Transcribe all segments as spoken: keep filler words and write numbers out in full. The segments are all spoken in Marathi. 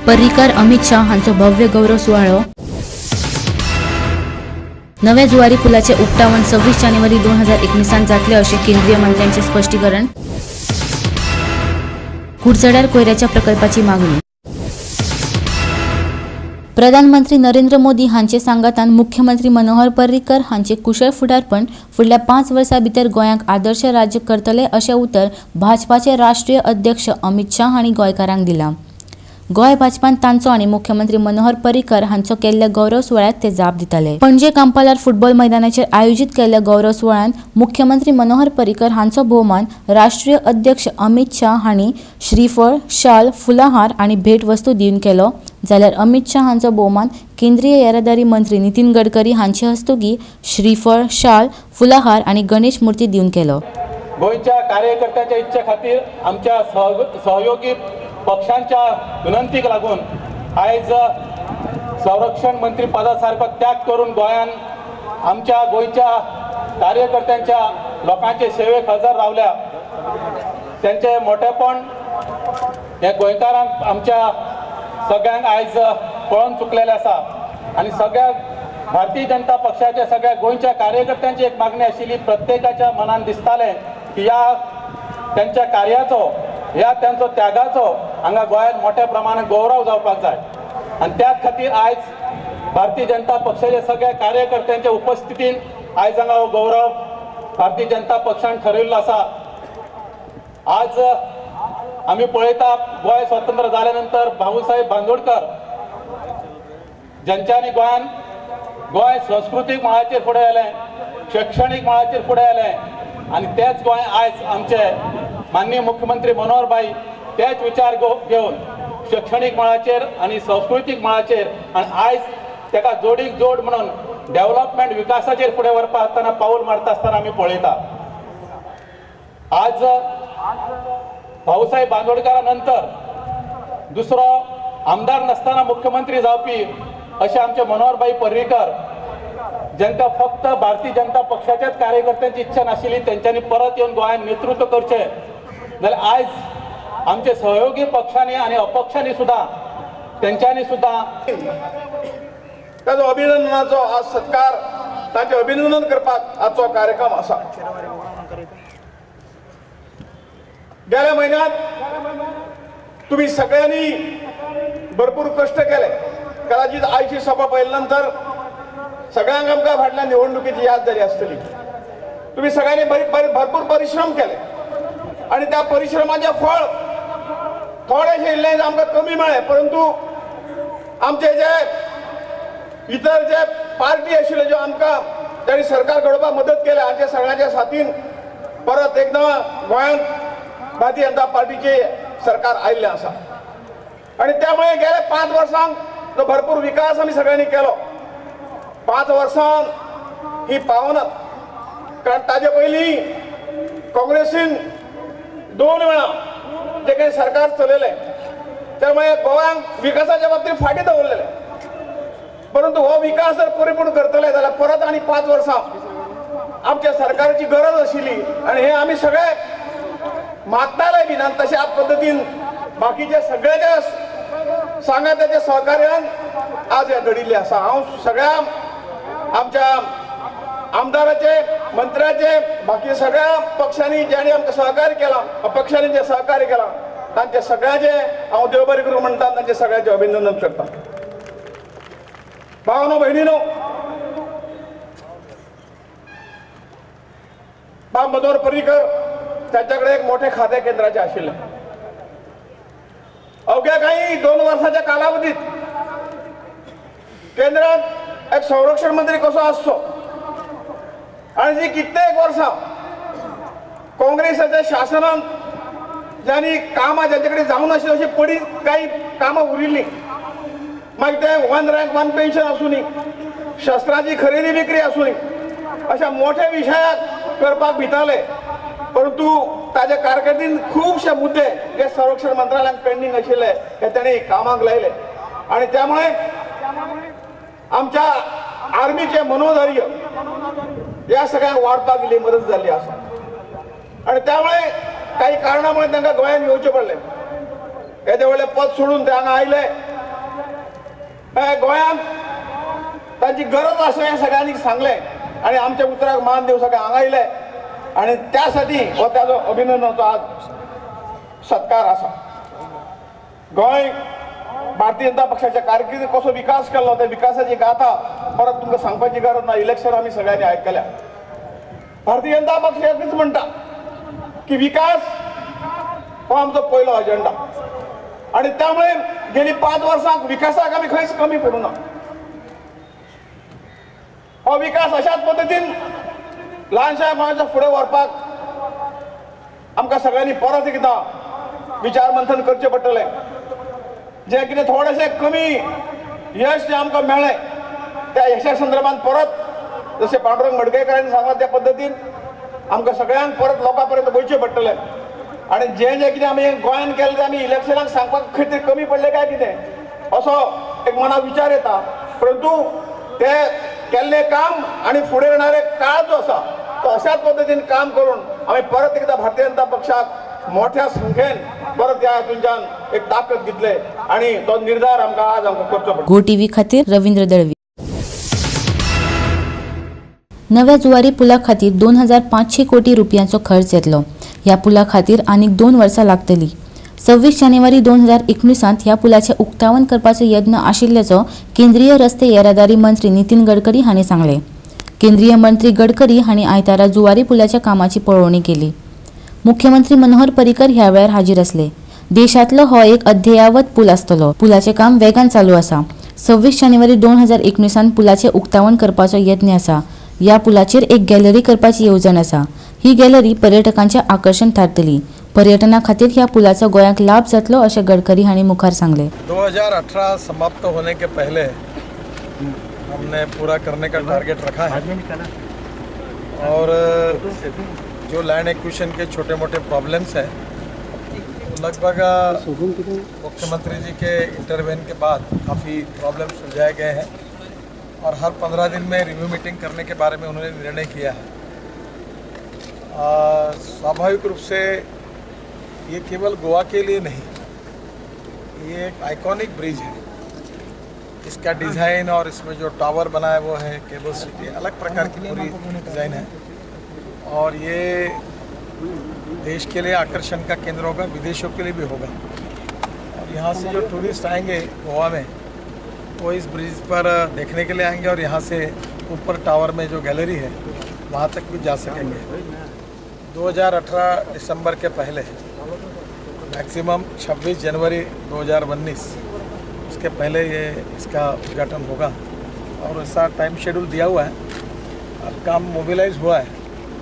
पर्रीकर अमित शाह हांचो भव्य गौरव सुवाळो। नव्या जुवारी पुलाचे उक्तावण सव्वीस जानेवारी दोन हजार एकोणीसात जातले अशें केंद्रीय मंत्र्यांचे स्पष्टीकरण। कुडचड्यार कोयऱ्याच्या प्रकल्पाची मागणी। प्रधानमंत्री नरेंद्र मोदी हांचे सांगातान मुख्यमंत्री मनोहर पर्रीकर हांचे कुशळ फुडारपण फुडल्या पांच वर्सां भितर गोंयांक आदर्श राज्य करतले अशें उतर भाजपाचे राष्ट्रीय अध्यक्ष अमित शाह हांणी गोंयकारांक दिलां। गोंय भाजपान तांचो आनी मुख्यमंत्री मनोहर पर्रीकर हांचो केल्ल्या गौरव सुवाळ्याक ते जाप दिताले। पणजे कांपालार फुटबॉल मैदानाचेर आयोजीत केल्ल्या गौरव सुवाळ्यात मुख्यमंत्री मनोहर पर्रीकर हांचो भोवमान राष्ट्रीय अध्यक्ष अमित शाह हांणी श्रीफळ, शाल, फुलाहार आनी भेटवस्तू दिवन केलो, जाल्यार अमित शाह हांचो भोवमान केंद्रीय येरादारी मंत्री नितीन गडकरी हांचे हस्तुकी श्रीफळ, शाल, फुलाहार आनी गणेश मूर्ती दिवन केलो। गोंयच्या कार्यकर्त्यांच्या इच्छे खातीर आमच्या सहयोगी पक्षांच्या विनंतीक लागून आयज संरक्षण मंत्री पदा सारको त्याग करून गोंयान आमच्या गोंयच्या कार्यकर्त्यांच्या लोकांचे सेवेक हजर रावल्या। त्यांचे मोठेपण हे गोंयकारांक आमच्या सगळ्यांक आयज पळोवन चुकलेले आसा आणि सगळ्या भारतीय जनता पक्षाच्या सगळ्या गोंयच्या कार्यकर्त्यांची एक मागणी आशिल्ली, प्रत्येकाच्या मनान दिसताले की या त्यांच्या कार्याचो, ह्या त्यांचो त्यागाचो हांगा गोंयांत मोठ्या प्रमाणात गौरव जावपाक जाय आणि त्याच खातीर आयज भारतीय जनता पक्षाच्या सगळ्या कार्यकर्त्यांच्या उपस्थितीन आयज हांगा हो गौरव भारतीय जनता पक्षान ठरयिल्लो आसा। आज आमी पळयता गोंय स्वतंत्र जाल्या नंतर भाऊसाहेब बांदोडकर ज्यांच्यांनी गोंयान गोंय सांस्कृतीक मळाचेर फुडें आयलें, शैक्षणीक मळाचेर फुडें आयलें आणि तेच गोंय आयज आमचे माननीय मुख्यमंत्री मनोहर भाई तेच विचार घेवन शैक्षणीक मळाचेर आणि सांस्कृतीक मळाचेर आणि आयज तेका जोडीक जोड म्हणून डेव्हलपमेंट विकासाचेर फुडें व्हरपा आसतना पाऊल मारता आसतना आमी पळयता। आज भाऊसाहेब बांदोडकरा नंतर दुसरो आमदार नसताना मुख्यमंत्री जावपी अशे आमचे मनोहर भाई पर्रीकर, ज्यांका फक्त भारतीय जनता पक्षाच्याच कार्यकर्त्यांची इच्छा नाशिल्ली, त्यांच्यानी परत येऊन गोंयांत नेतृत्व करचे, जाल्यार आयज आमचे सहयोगी पक्षांनी आणि अपक्षांनी सुद्धा त्यांच्यानी सुद्धा ताजो अभिनंदनाचो आज सत्कार, ताचे अभिनंदन करपाक आजचो कार्यक्रम आसा। गेल्या महिन्यात तुम्ही सगळ्यांनी भरपूर कष्ट केले। कदाचित आयची सभा पळयल्यानंतर सगळ्यांक आमकां फाटल्या निवडणुकीची याद जाली आसतली। तुम्ही सगळ्यांनी भरपूर परिश्रम केले आणि त्या परिश्रमाचे फळ थोडेशे इल्लें आमकां कमी मेळ्ळे, परंतु आमचे जे इतर जे पार्टी आशिल्ले ज्यो आमकां तांणी सरकार घडोवपाक मदत केल्या, हांचे सगळ्यांच्या साथीन परत एकदां गोंयांत भारतीय जनता पार्टीचे सरकार आयिल्लें आसा आणि त्यामुळे गेल्या पांच वर्सांक भरपूर विकास आमी सगळ्यांनी केलो। पांच वर्सां ही पावनात, कारण ताजे पयलीं काँग्रेसीन दोन वेळा जे काही सरकार चलयलें त्यामुळे गोंयांक विकासाच्या बाबतीत फाटीं दवरलेले, परंतु हो विकास जर परिपूर्ण करतले जाल्यार परत आनी पांच वर्सां आमच्या सरकाराची गरज आशिल्ली आणि हे आमी सगळे मागताले बीन आनी तशा पद्दतीन बाकीचे सगळ्याच्या सांगात्याच्या सहकार्यान आज हे घडिल्ले आसा। हांव सगळ्या आमच्या आमदाराचे, मंत्र्याचे, बाकी सगळ्या पक्षांनी ज्यांनी आमकां सहकार्य केला, अपक्षांनी जे सहकार्य केला, तांचे सगळ्यांचे हांव देव बरें करूं म्हणटा, तांचे सगळ्यांचे अभिनंदन करता। भावनो भयणीनो, बाब मनोहर पर्रीकर त्यांच्याकडे एक मोठे खाते केंद्राचे आशिल्ले। अवघ्या काही दोन वर्षाच्या कालावधीत केंद्रात एक संरक्षण मंत्री कसो आसचो आणि जी कित्येक वर्सां काँग्रेसाच्या शासनान ज्यांनी कामां ज्यांच्याकडे जावन आशिल्ली अशी पडी काही कामां उरिल्लीं, मागीर ते वन रँक वन पेन्शन आसूनी, शस्त्रांची खरेदी विक्री आसूनी, अशा मोठ्या विशयाक करपाक भिताले, परंतु ताज्या कारकिर्दीन खुबशे मुद्दे जे संरक्षण मंत्रालयान पेंडींग आशिल्ले हे तांणी कामाक लायले आणि त्यामुळे आमच्या आर्मीचे मनोधैर्य या सगळ्यांक वाडपाक इल्ली मदत जाल्ली आसा आणि त्यामुळे काही कारणामुळे तांकां गोंयांत येवचें पडलें। येदे व्हडलें पद सोडून ते हांगा आयले गोंयांत तांची गरज आसा हें सगळ्यांनी सांगलें आनी आमच्या उतराक मान देव सगळ्यांक हांगा आयले आनी त्या साठी हो ताजो अभिनंदनाचो आज सत्कार आसा. गोंय भारतीय जनता पक्षाच्या कारकिर्दीत कसो विकास केलो त्या विकासाची गाथा परत तुमकां सांगपाची गरज ना. इलेक्शन आमी सगळ्यांनी आयकल्या. भारतीय जनता पक्ष एकच म्हणटा की विकास हो आमचो पयलो अजेंडा आणि त्यामुळे गेली पाच वर्सांक विकासाक आमी खंयच कमी पडूं ना. हो विकास अशाच पद्दतीन ल्हानशा गोंयचो फुडें व्हरपाक आमकां सगळ्यांनी परत एकदा विचार मंथन करचें पडटलें. जे कितें थोडेशें कमी यश जे आमकां मेळ्ळें त्या यशा संदर्भात परत जशें पांडुरंग मडकयकारांनी सांगला त्या पद्दतीन आमकां सगळ्यांक परत लोकां पर्यंत वयचें पडटलें आनी जें जें कितें आमी गोंयांत केलें तें आमी इलेक्शनाक सांगपाक खंय तरी कमी पडलें काय कितें असो एक मनाक विचार येता. परंतु तें केल्लें काम आनी फुडें येणारे काळ जो आसा तो अशाच पद्दतीन काम करून आमी परत एकदा भारतीय जनता पक्षाक मोठ्या संख्येन परत ह्या हातूंतल्यान एक ताकद दितले आनी तो निर्धार आमकां आज आमकां करचो पडटलो. गो टीव्ही खातीर रवींद्र दळवी. नव्या जुवारी पुला खातीर दोन हजार पांचशे कोटी रुपयांचो खर्च येतलो. ह्या पुला खातीर आनीक दोन वर्सां लागतली. सव्वीस जानेवारी दोन हजार एकोणिसांत ह्या पुलाचें उक्तावण करपाचो यत्न आशिल्ल्याचो केंद्रीय रस्ते येरादारी मंत्री नितीन गडकरी हांणी सांगलें. केंद्रीय मंत्री गडकरी हांणी आयतारा जुवारी पुलाच्या कामाची पळोवणी केली. मुख्यमंत्री मनोहर पर्रीकर ह्या वेळार हाजीर आसले. देशांतलो हो एक अद्ययावत पूल आसतलो. पुलाचें काम वेगान चालू आसा. सव्वीस जानेवारी दोन हजार एकोणिसांत पुलाचें उक्तावण करपाचो यत्न आसा. ह्या पुलाचेर एक गॅलरी करपाची येवजण आसा. ही गॅलरी पर्यटकांचें आकर्षण थारतली. पर्यटना खातीर ह्या पुलाचो गोंयाक लाभ जातलो अशें गडकरी हांणी मुखार सांगलें. दो हज़ार अठारह समाप्त होने के पहले हमने पूरा करने का टारगेट रखा है और जो लैंड एक्विजिशन के छोटे मोटे प्रॉब्लम्स हैं लगभग मुख्यमंत्री जी के इंटरवेन के बाद काफ़ी प्रॉब्लम सुलझाए गए हैं और हर पंद्रह दिन में रिव्यू मीटिंग करने के बारे में उन्होंने निर्णय किया है. स्वाभाविक रूप से ये केवल गोवा के लिए नहीं, ये एक आइकॉनिक ब्रिज है. इसका डिज़ाइन और इसमें जो टावर बना है वो है केबल सिटी, अलग प्रकार की पूरी डिज़ाइन है और ये देश के लिए आकर्षण का केंद्र होगा, विदेशों के लिए भी होगा. और यहाँ से जो टूरिस्ट आएंगे गोवा में वो इस ब्रिज पर देखने के लिए आएंगे और यहाँ से ऊपर टावर में जो गैलरी है वहाँ तक भी जा सकेंगे. दो हज़ार अठारह दिसंबर के पहले मैक्सिमम छब्बीस जनवरी दो हज़ार उन्नीस उसके पहले ये इसका उद्घाटन होगा और ऐसा टाइम शेड्यूल दिया हुआ है. अब काम मोबिलाइज हुआ है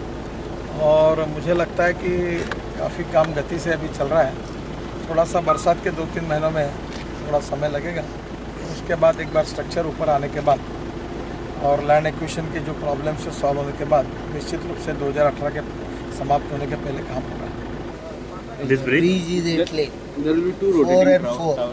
और मुझे लगता है कि काफ़ी काम गति से अभी चल रहा है. थोड़ा सा बरसात के दो तीन महीनों में थोड़ा समय लगेगा. उसके बाद एक बार स्ट्रक्चर ऊपर आने के बाद और लैंड एक्विजिशन के जो प्रॉब्लम से सॉल्व होने के बाद निश्चित रूप से दो हज़ार अठारह के समाप्त होने के पहले काम होगा. This bridge is eight lane. There will be two rotating four.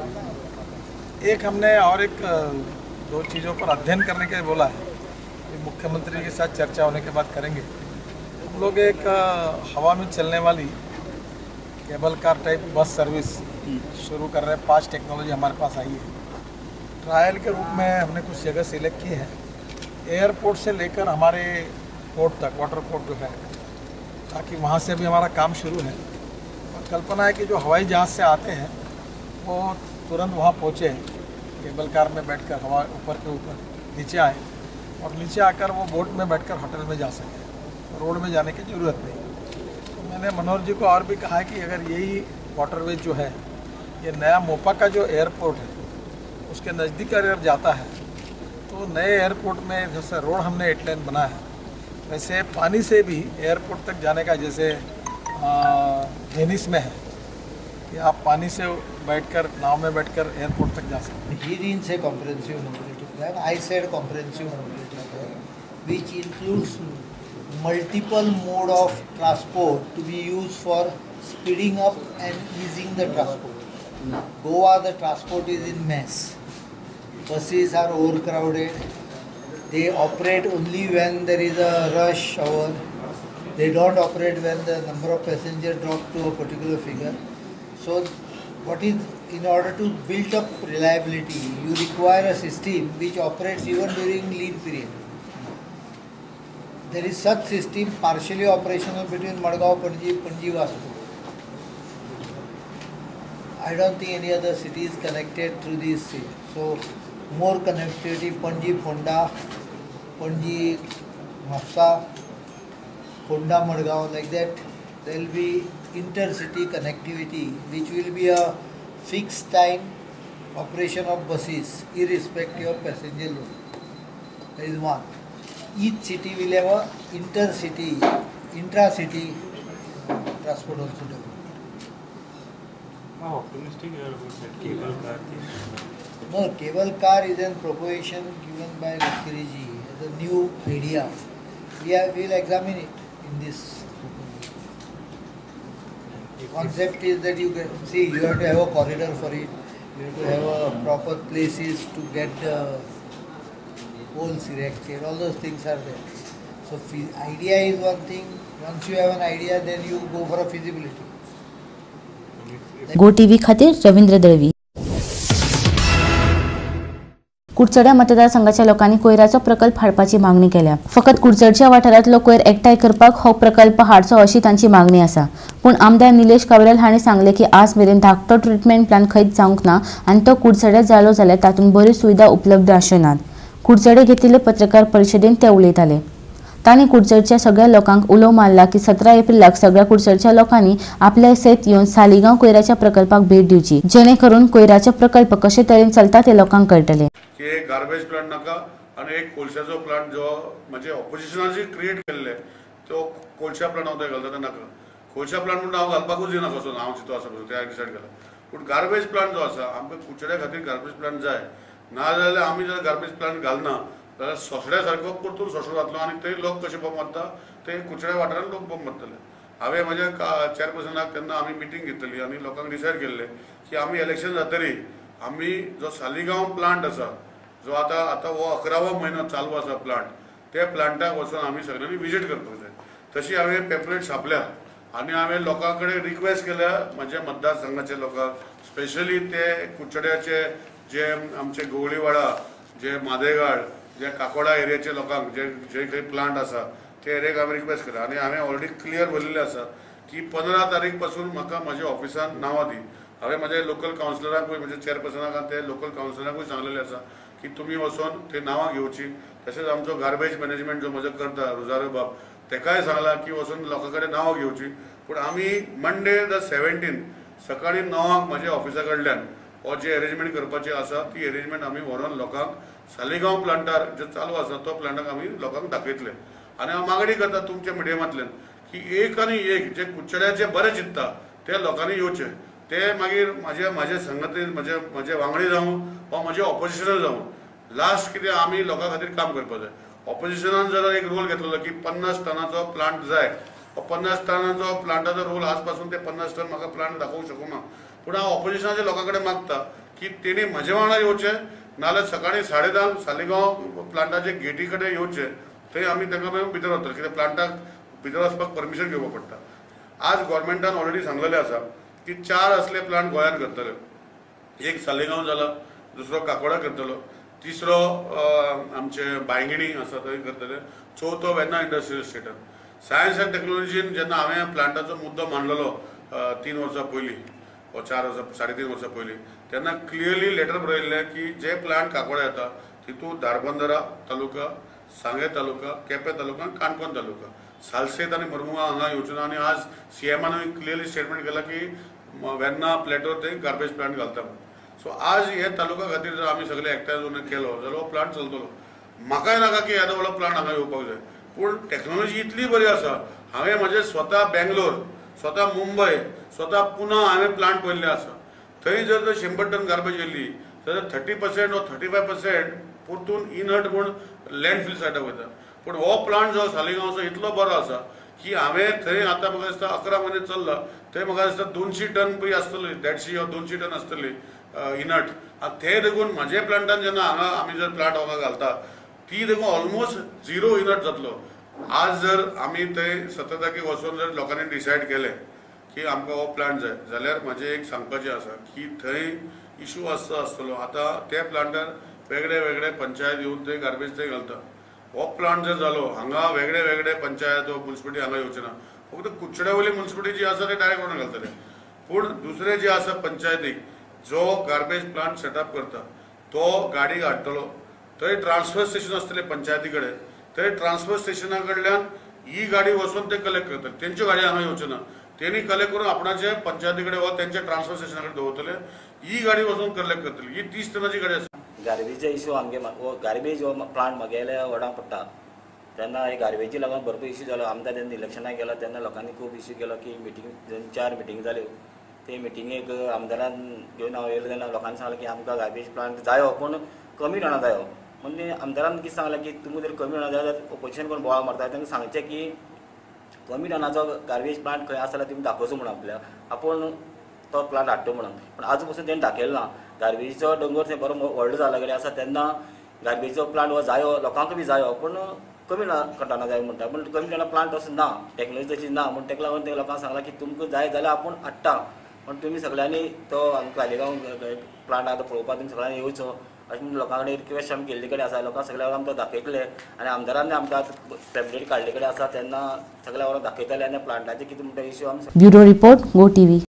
एक हमने और एक दो चीज़ों पर अध्ययन करने के बोला है. मुख्यमंत्री के साथ चर्चा होने के बाद करेंगे. हम लोग एक हवा में चलने वाली cable car type bus service शुरू कर रहे हैं. पांच टेक्नोलॉजी हमारे पास आई है. ट्रायल के रूप में हमने कुछ जगह सिलेक्ट की है. एयरपोर्ट से लेकर हमारे पोर्ट तक, वाटर पोर्ट जो है, ताकि वहाँ से भी हमारा काम शुरू है. और कल्पना है कि जो हवाई जहाज़ से आते हैं वो तुरंत वहाँ पहुँचे, केबल कार में बैठकर हवा ऊपर के ऊपर नीचे आए और नीचे आकर वो बोट में बैठकर होटल में जा सकें. रोड में जाने की ज़रूरत नहीं. तो मैंने मनोहर जी को और भी कहा है कि अगर यही वाटरवेज जो है, ये नया मोपा का जो एयरपोर्ट है उसके नज़दीक अगर जाता है तो नए एयरपोर्ट में जैसे रोड हमने एट लेन बना है वैसे पानी से भी एयरपोर्ट तक जाने का जैसे वेनिस में है कि आप पानी से बैठकर नाव में बैठकर एयरपोर्ट तक जा सकते हैं. He didn't say comprehensive mobility plan. I said comprehensive mobility plan, which includes multiple mode of transport to be used for speeding up and easing the transport. Goa, the transport is in mess. Buses are overcrowded. They operate only when there is a rush hour. They don't operate when the number of passengers drop to a particular figure. So what is, in order to build up reliability, you require a system which operates even during lean period. There is such system partially operational between Madgaon, Panji, Panji, Vasco. I don't think any other city is connected through this city. So more connectivity, Panji, Fonda, Panji, Mapsa, Fonda, Madgaon, like that. There will be intercity connectivity, which will be a fixed time operation of buses, irrespective of passenger load. That is one. Each city will have a intercity, intra-city transport also developed. How optimistic you are about that cable car thing? No, cable car is a proposition given by Gadkari ji as a new idea. We are, will examine it in this proposal. Concept is that you can see you have to have a corridor for it. You have to have a proper places to get the poles erected. All those things are there. So idea is one thing. Once you have an idea, then you go for a feasibility. Go TV खातीर रवींद्र दळवी. कुडचड्या मतदारसंघाच्या लोकांनी कोयराचो प्रकल्प हाडपाची मागणी केल्या. फकत कुडचडच्या वाठारांतलो कोयर एकठांय करपाक हो प्रकल्प हाडचो अशी तांची मागणी आसा. पूण आमदार निलेश काब्राल हांणी सांगले की आज मेरेन धाकटो ट्रिटमेंट प्लांट खंयच जावंक ना आनी तो कुडचड्यात जालो जाल्यार तातूंत बऱ्यो सुविधा उपलब्ध आसनात. कुडचडे घेतिल्ले पत्रकार परिशदेंत ते उलयताले. तांणी कुडचडच्या सगळ्या लोकांक उलो मारला की सतरा एप्रिलाक सगळ्या कुडचडच्या लोकांनी आपल्या सयत येवन सालिगांव कोयराच्या प्रकल्पाक भेट दिवची, जेणे करून कोयराचो प्रकल्प कशे तरेन चलता ते लोकांक कळटले. की एक गार्बेज प्लांट नाका आनी एक कोळशाचो प्लांट जो म्हणजे ऑपोजिशनाची क्रिएट केल्ले तो कोळशा प्लांट हांव थंय घालता ते नाका. कोळशा प्लांट म्हणून हांव घालपाकूच दिना कसो हांव चिंतो आसा पळय ते डिसायड केला. पूण गार्बेज प्लांट जो आसा आमकां कुडचड्या खातीर गार्बेज प्लांट जाय. ना जाल्यार आमी जर गार्बेज प्लांट घालना जाल्यार सोसड्या सारको परतून सोसलो जातलो आनी थंय लोक कशे बॉम्ब मारता ते कुडचड्या वाठारांत लोक बॉम्ब मारतले. हांवें म्हाज्या चेअरपर्सनाक तेन्ना आमी मिटींग घेतली आनी लोकांक डिसायड केल्लें की आमी इलेक्शन जातरी आमी जो सालिगांव प्लांट आसा जो आतां आतां हो अकरावो म्हयनो चालू आसा प्लांट, त्या प्लांटाक वचून आमी सगळ्यांनी विजीट करपाक जाय. तशी हांवें पेपलेट छापल्या आनी हांवें लोकां कडेन रिक्वेस्ट केल्या म्हाज्या मतदारसंघाच्या लोकांक, स्पेशली ते कुडचड्याचे जे आमचे गवळीवाडा, जे मादेगाळ, जे काकोडा एरियाचे लोकांक जे जे खंय प्लांट आसा ते एरियाक हांवें रिक्वेस्ट केला आनी हांवें ऑलरेडी क्लियर बरयल्लें आसा की पंदरा तारीख पासून म्हाका म्हाज्या ऑफिसान नांवां दी. हांवें म्हाज्या लोकल कावन्सिलरांकूय म्हणजे चेअरपर्सनाक ते लोकल कावन्सिलरांकूय सांगलेलें आसा की तुमी वचून ते नांवां घेवची. तशेंच आमचो गार्बेज मॅनेजमेंट जो म्हजो करता रुजारो बाब तेकाय सांगला की वचून लोकां कडेन नांवां घेवची. पूण आमी मंडे द सेव्हन्टीन सकाळीं णवांक म्हाज्या ऑफिसा कडल्यान हो जी अरेंजमेंट करपाची आसा ती अरेंजमेंट आमी व्हरून लोकांक सालिगांव प्लांटार जो चालू आसा तो प्लांटाक आमी लोकांक दाखयतले. आनी हांव मागणी करता तुमच्या मिडियमांतल्यान की एक आनी एक जे कुडचड्याचे बरें चिंतता ते लोकांनी येवचे. ते मागीर म्हाजे म्हाजे संगती म्हजे म्हजे वांगडी जावं वा म्हजे ऑपोजिशनल जावं, लास्ट कितें आमी लोकां खातीर काम करपाक जाय. ऑपोजिशनान जर एक रोल घेतलो की पन्नास टनाचो प्लांट जाय, पन्नास टनाचो प्लांटाचो रोल आज पासून ते पन्नास टन म्हाका प्लांट दाखोवंक शकूना. पूण हांव ऑपोजिशनाच्या लोकां कडेन मागता की तेणी म्हजे वांगडा येवचे, नाल्यार सकाळीं साडे धांक सालिगांव प्लांटाचे गेटी कडेन येवचे. थंय आमी तांकां मागीर भितर वतले कित्याक प्लांटाक भितर वचपाक परमिशन घेवपाक पडटा. आज गोवोरमेंटान ऑलरेडी सांगलेलें आसा की चार असले प्लांट गोंयांत करतले. एक सालिगांव जाला, दुसरो काकोडा करतलो, तिसरो आमचे बांयगिणी आसा थंय करतले, चवथो वेर्ना इंडस्ट्रियल इस्टेटान. सायन्स एंड टॅक्नॉलॉजीन जेन्ना हांवें प्लांटाचो मुद्दो मांडलेलो तीन वर्सां पयलीं वा चार वर्सां साडे तीन वर्सां पयलीं तेन्ना क्लियरली लेटर बरयल्लें की जे प्लांट काकोडा येता तितूंत धारबांदोरा तालुका, सांगे तालुका, केपें तालुका आनी काणकोण तालुका, सालसेत आनी मरमुगांव हांगा येवचें ना. आनी आज सी एमानूय क्लियरली स्टेटमेंट केला की वेर्ना प्लेटोर थंय गार्बेज प्लांट घालता म्हणून. सो आज हे तालुका खातीर जर आमी सगळे एकठांय जावन केलो जाल्यार हो प्लांट चलतलो. म्हाकाय नाका की येदो व्हडलो प्लांट हांगा येवपाक जाय, पूण टॅक्नॉलॉजी इतली बरी आसा. हांवें म्हाजे स्वता बेंगलोर, स्वता मुंबय, स्वता पुना हांवें प्लांट पळयल्ले आसा. थंय जर तर शंबर टन गार्बेज येयल्ली जाल्यार थर्टी पर्सेंट वा थर्टी फायव पर्सेंट परतून इनर्ट म्हूण लँडफील सायडाक वयता. पूण हो प्लांट जो सालिगांवचो इतलो बरो आसा की हांवें थंय आतां म्हाका दिसता अकरा म्हयने चल्ला, थंय म्हाका दिसता दोनशी टन पळय आसतली, देडशी वा दोनशी टन आसतली इनर्ट. आनी ते देखून म्हाजे प्लांटान जेन्ना हांगा आमी जर प्लांट हांगा घालता ती देखून ऑलमोस्ट झिरो इनर्ट जातलो. आज जर आमी थंय सतत वचून जर लोकांनी डिसायड केलें की आमकां हो प्लांट जाय जाल्यार म्हाजें एक सांगपाचें आसा की थंय इशू आसता आसतलो आतां त्या प्लांटार वेगळे वेगळे पंचायत येवन थंय गार्बेज थंय घालता हो प्लांट जर जालो हांगा वेगळे वेगळे पंचायत वा म्युन्सिपालिटी हांगा येवचे ना फक्त कुडचड्या वयली म्युन्सिपालिटी जी आसा ते डायरेक्ट व्हरून घालतले पूण दुसरे जे आसा पंचायतीक जो गार्बेज प्लांट सेटअप करता तो गाडी हाडटलो थंय ट्रान्सफर स्टेशन आसतलें पंचायती कडेन थंय ट्रान्सफर स्टेशना कडल्यान ही गाडी वचून ते कलेक्ट करतले तेंच्यो गाडी हांगा येवच्यो ना तेणी कलेक्ट करून आपणाचे पंचायती कडेन वा तेंच्या ट्रान्सफर स्टेशना कडेन दवरतले ही गाडी वचून कलेक्ट करतली ही तीस टनाची गाडी आसा गार्बेज इशू आमगे गार्बेज हो प्लांट म्हागेल्या वडाक पडटा तेन्ना हे गार्बेजी लागून भरपूर इशू जालो आमदार तेन्ना इलेक्शनाक गेलो तेन्ना लोकांनी खूब इशू केलो की मिटींग चार मिटींग जाल्यो ते मिटींगेक आमदारान घेवन हांव येयलो तेन्ना लोकांनी सांगलें की आमकां गार्बेज प्लांट जायो पूण कमी टना जायो म्हणजे आमदारान कितें सांगलें की तुमी जर कमी टना जाय जाल्यार ओपोजिशन कोण बोवाळ मारता तांकां सांगचें की कमी टनाचो गार्बेज प्लांट खंय आसा जाल्यार तुमी दाखोवचो म्हणून आपल्याक आपूण तो प्लांट हाडटा म्हणून पण आजून पासून तेणें दाखयलो ना गार्बेजीचो दोंगर थंय बरो व्हडलो जाला कडेन आसा तेन्ना गार्बेजीचो प्लांट हो जायो लोकांक बी जायो पूण कमी टना जाय म्हणटा पूण कमी टना प्लांट असो ना टॅक्नोलॉजी तशी ना म्हण ताका लागून ते लोकांक सांगलां की तुमकां जाय जाल्यार आपूण हाडटा पण तुमी सगळ्यांनी तो आमकां कालिगांव प्लांट आतां पळोवपाक तुमी सगळ्यांनी येवचो अशें म्हणून लोकां कडेन रिक्वेस्ट आमी केल्ले कडेन आसा लोकांक सगळ्या आमकां दाखयतले आनी आमदारांनी आमकां टॅबलेट काडले कडेन आसा तेन्ना सगळ्या वरां दाखयतले आनी प्लांटाचे कितें म्हणटा इश्यू आमी ब्युरो रिपोर्ट गो टीव्ही.